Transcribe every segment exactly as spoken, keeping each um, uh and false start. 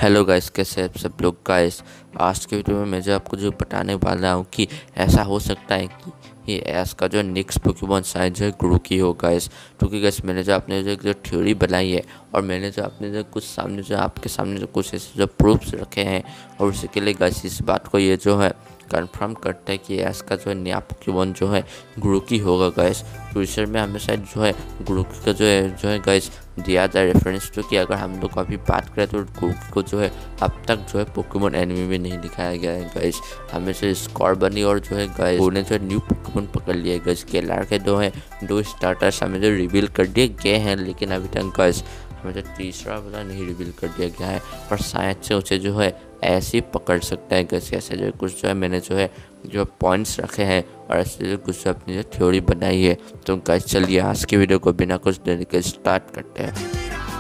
Hello guys, कैसे हैं आप सब लोग। गाइस आज के वीडियो में मैं जो आपको जो बताने वाला हूँ कि ऐसा हो सकता है कि ये एस का जो नेक्स्ट पोकेमॉन शायद जो है ग्रोकी हो। गाइस क्योंकि गाइस मैंने जो आपने जो जो थ्योरी बनाई है और मैंने जो आपने जो कुछ सामने जो आपके सामने जो कुछ ऐसे जो प्रूफ्स रखे हैं और उसी के लिए गाइस इस बात को ये जो है कंफर्म करता है कि एस का जो है नया पोकेमॉन जो है ग्रोकी होगा। गाइस फ्यूचर में हमें शायद जो है ग्रोकी का जो है जो है गाइस दिया जाए रेफरेंस तो कि अगर हम लोग अभी बात करें तो ग्रोकी को जो है अब तक जो है पोकेमॉन एनिमे में नहीं दिखाया गया है। गाइस हमें जो स्कॉर बनी और जो है गाइस उन्हें जो है न्यू पोकेमॉन पकड़ लिया है। गाइस केलार के जो है दो स्टार्टर्स हमें जो रिवील कर दिए गए हैं, लेकिन अभी तक गाइस हमें जो तीसरा वाला नहीं रिवील कर दिया गया है और शायद से उसे जो है ऐसे ही पकड़ सकता है। गैस ऐसे जो कुछ जो है मैंने जो है जो पॉइंट्स रखे हैं और ऐसे जो कुछ अपनी जो थ्योरी बनाई है। तो गाइस चलिए आज की वीडियो को बिना कुछ देरी के स्टार्ट करते हैं।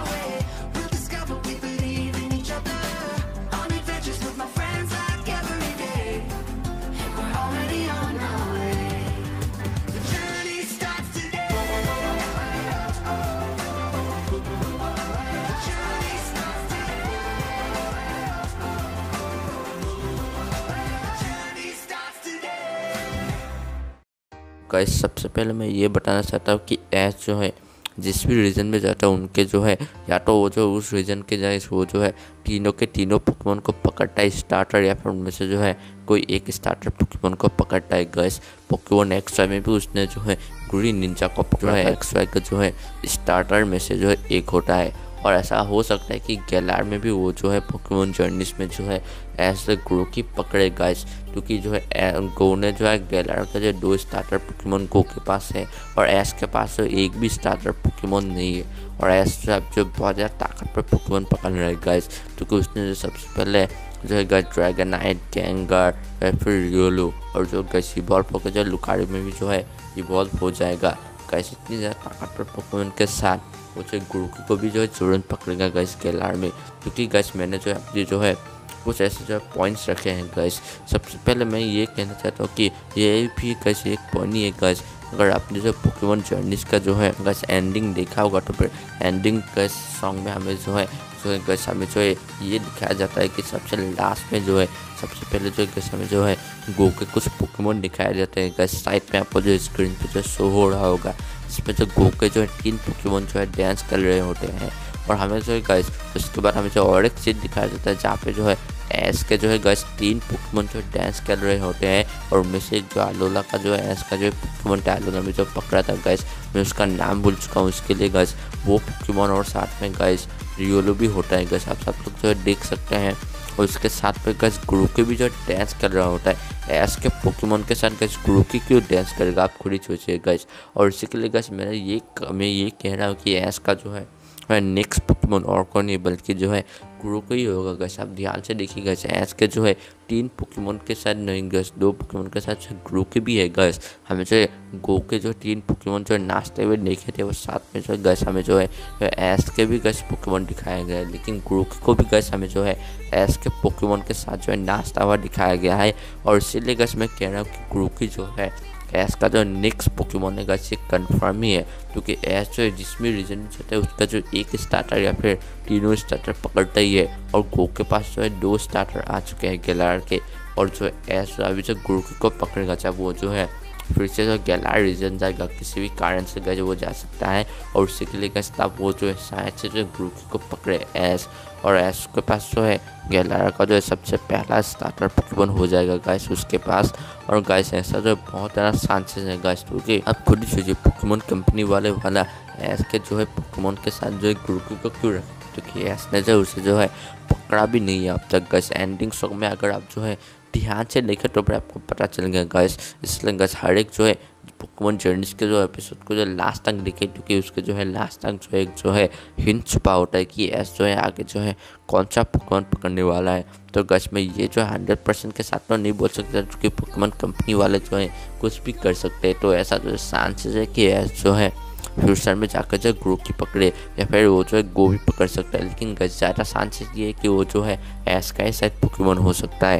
गाइस सबसे पहले मैं ये बताना चाहता हूँ कि एस जो है जिस भी रीजन में जाता है उनके जो है या तो वो जो उस रीजन के जाए वो जो है तीनों के तीनों पोकेमॉन को पकड़ता है स्टार्टर, या फिर उनमें से जो है कोई एक स्टार्टर पोकेमॉन को पकड़ता है। गाइस पोकेमॉन एक्स वाई में भी उसने जो है ग्रीन निंजा को पकड़ा है। एक्स वाई का जो है स्टार्टर में से जो है एक होता है और ऐसा हो सकता है कि गैलार में भी वो जो है पोकेमॉन जर्नीस में जो है ऐसे ग्रोकी पकड़े। गाइस क्योंकि जो है गो ने जो है गैलार का जो दो स्टार्टर पोकेमॉन गो के पास है और एस के पास तो एक भी स्टार्टर पोकेमॉन नहीं है और एस जो है जो बहुत ज़्यादा ताकतवर पोकेमॉन पकड़ रहा है। गाइस क्योंकि उसने जो सबसे पहले जो है गाइस ड्रैगनाइट, गेंगार या फिर रियोलो और जो गाइस इवॉल्व होकर जो लुकारी में भी जो है इवॉल्व हो जाएगा। गाइस इतनी ज़्यादा ताकतवर पोकेमॉन के साथ वो जो ग्रोकी को भी जो है तुरंत पकड़ेगा गाइस गैलार में। क्योंकि गाइस मैंने जो है अपनी जो है कुछ ऐसे जो पॉइंट्स रखे हैं। गाइस सबसे पहले मैं ये कहना चाहता हूँ कि ये भी गाइस एक पॉइंट ही है। गाइस अगर आपने जो पोकेमॉन जर्नीस का जो है गाइस एंडिंग देखा होगा तो फिर एंडिंग गाइस सॉन्ग में हमें जो है जो है गाइस हमें जो है ये दिखाया जाता है कि सबसे लास्ट में जो है सबसे पहले जो है हमें जो है गो के कुछ पोकेमॉन दिखाए जाते हैं। गाइस साइड में आपको जो स्क्रीन पे जो शो हो रहा होगा इसमें जो गो के जो है तीन पोकेमॉन जो है डांस कर रहे होते हैं और हमें जो है गाइस उसके बाद हमें जो और एक चीज़ दिखाया जाता है जहाँ पे जो है एस के जो है गाइस तीन पोकेमॉन जो डांस कर रहे होते हैं और उनमें से जो आलोला का जो है एस का जो है पोकेमॉन आलोला में जो पकड़ा था गाइस मैं उसका नाम भूल चुका हूँ उसके लिए। गाइस वो पोकेमॉन और साथ में गाइस रियोलो भी होता है। गाइस आप सब लोग जो है देख सकते हैं और उसके साथ में गाइस ग्रोकी भी जो डांस कर रहा होता है। एस के पोकेमॉन के साथ गाइस ग्रोकी क्यों डांस करेगा आप खुद ही सोचिए गाइस। और इसी के लिए गाइस मैंने ये मैं ये कह रहा हूँ कि एस का जो है नेक्स्ट पोकेमॉन और कौन नहीं बल्कि जो है ग्रोकी ही होगा। गाइस आप ध्यान से देखिए गाइस एस के जो है तीन पोकेमॉन के साथ नहीं गाइस दो पोकेमॉन के साथ ग्रोकी भी है। गाइस हमें जो है गो के जो तीन पोकेमॉन जो है नाचते हुए देखे थे वो साथ में जो है गाइस हमें जो है एस के भी गाइस पोकेमॉन दिखाया गया है, लेकिन ग्रोकी को भी गाइस हमें जो है एस के पोकेमॉन के साथ जो है नाचता हुआ दिखाया गया है। और इसीलिए गाइस मैं कह रहा हूँ कि ग्रोकी जो है एस का जो नेक्स्ट पोकेमॉन है गाइस ये कंफर्म ही है। क्योंकि एस जो है जिस भी रीजन में जाता है उसका जो एक स्टार्टर या फिर तीनों स्टार्टर पकड़ता ही है और गो के पास जो है दो स्टार्टर आ चुके हैं गैलार के और जो एस अभी जो ग्रोकी को पकड़ेगा चाहे वो जो है फिर से जो गैलार रीजन जाएगा किसी भी कारण से गए वो जा सकता है और उसी के लिए गाइस तब वो जो है शायद से जो ग्रोकी को पकड़े एस और एस के पास जो है गैलार का जो है सबसे पहला स्टार्टर पोकेमॉन हो जाएगा गाइस उसके पास। और गाइस ऐसा जो बहुत ज़्यादा चांसेस है गाइस क्योंकि अब खुद ही सोचिए पोकेमॉन कंपनी वाले वाला एस के जो है पोकेमॉन के साथ जो है ग्रोकी को क्यों रखे क्योंकि एस ने जो उसे जो है पकड़ा भी नहीं है अब तक। गाइस एंडिंग सॉन्ग में अगर आप जो है ध्यान से देखें तो फिर आपको पता चल गया गाइस। इसलिए गाइस हर एक जो है पोकेमॉन जर्नीस के जो एपिसोड को जो लास्ट तक देखे क्योंकि उसके जो है लास्ट तक जो है एक जो है हिंट छुपा होता है कि एस जो है आगे जो है कौन सा पोकेमॉन पकड़ने वाला है। तो गाइस मैं ये जो है हंड्रेड परसेंट के साथ तो नहीं बोल सकता क्योंकि पोकेमॉन कंपनी वाले जो है कुछ भी कर सकते हैं। तो ऐसा जो चांसेस है कि एस जो है फ्यूचर में जाकर जो ग्रोकी पकड़े या फिर वो जो है गो भी पकड़ सकता है, लेकिन गाइस ज़्यादा चांसेस ये है कि वो जो है एस का ही शायद पोकेमॉन हो सकता है।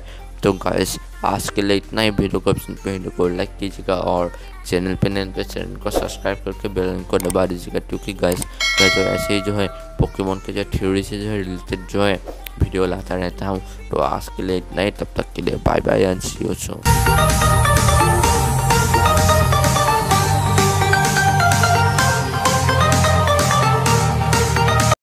तो गाइस आज के लिए इतना ही। वीडियो को वीडियो को लाइक कीजिएगा और चैनल पे नए पे चैनल को सब्सक्राइब करके बेल आइकन को दबा दीजिएगा, क्योंकि गाइस मैं जो ऐसे ही जो है पोकेमोन के जो थ्योरी से जो है रिलेटेड जो है वीडियो लाता रहता हूँ। तो आज के लिए इतना ही, तब तक के लिए bye bye and see you soon.